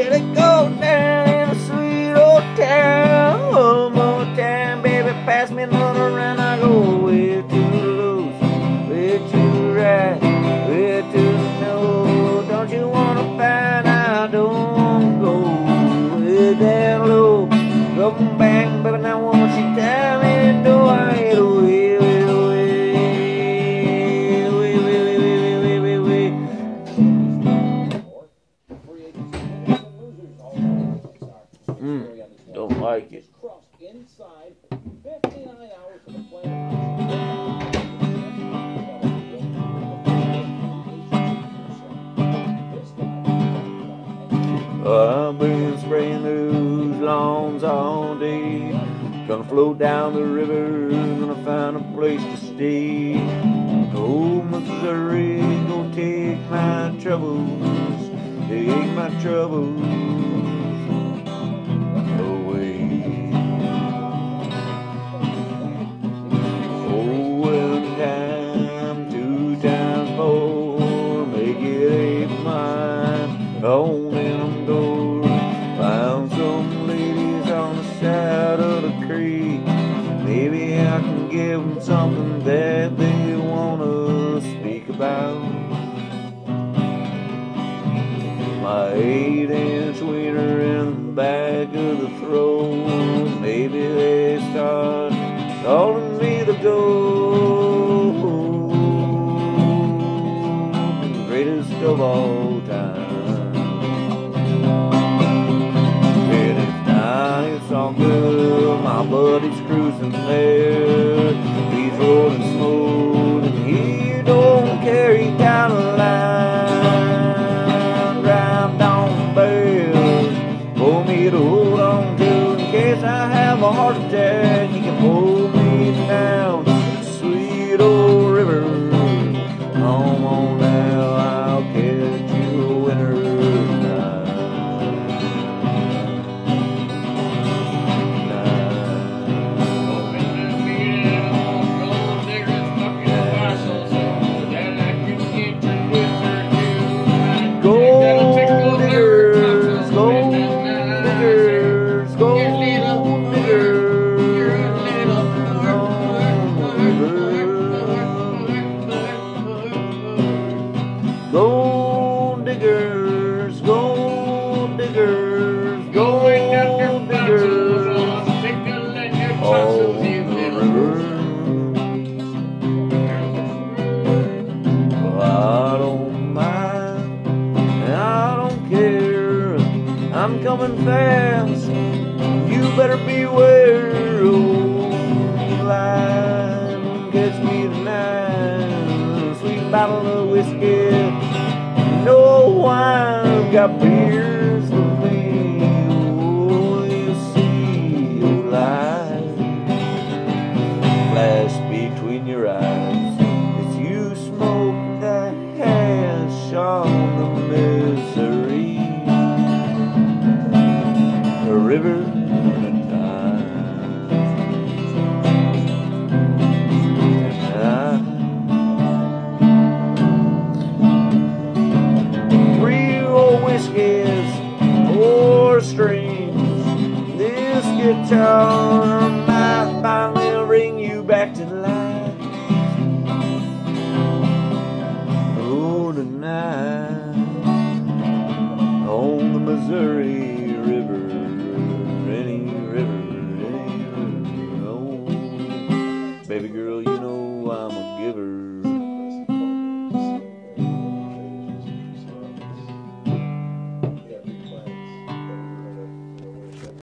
Let it go down in a sweet old town. One more time, baby, pass me another round. I go way to the lows, way to the right, way to the no. Don't you wanna find out? Don't wanna go way down low. Come back, baby, now won't you tell me? Do I hate away? Don't like it. I've been spraying those lawns all day. Gonna float down the river, gonna find a place to stay. Oh, Missouri, gonna take my troubles, take my troubles away. Oh, one time, 2 times 4, make it 8 mine. On them doors, found some ladies on the side of the creek. Maybe I can give them something that they wanna speak about. My 8-inch wiener in the back of the throat. Maybe they start calling me the GOAT, the greatest of all time. And if not, it's all good. My buddy's cruising there. He's rolling smooth and he don't care. He got a line. For me to hold on to in case I have a heart attack. He can pull me down the sweet old river. Come on now, I'll catch you a winter night. Gold diggers, gold diggers, gold diggers, gold diggers, gold diggers, gold diggers, all the river. I don't mind, I don't care. I'm coming fast, you better beware. Oh, line, catch me tonight. Sweet bottle of whiskey, no wine, got beers for me. Oh, you see your light flash between your eyes as you smoke that hash on the Missouri River and time. 3 old whiskeys, 4 strings. This guitar might finally bring you back to life. Oh, tonight on the Missouri River, any river, oh, baby girl, you know I'm a giver.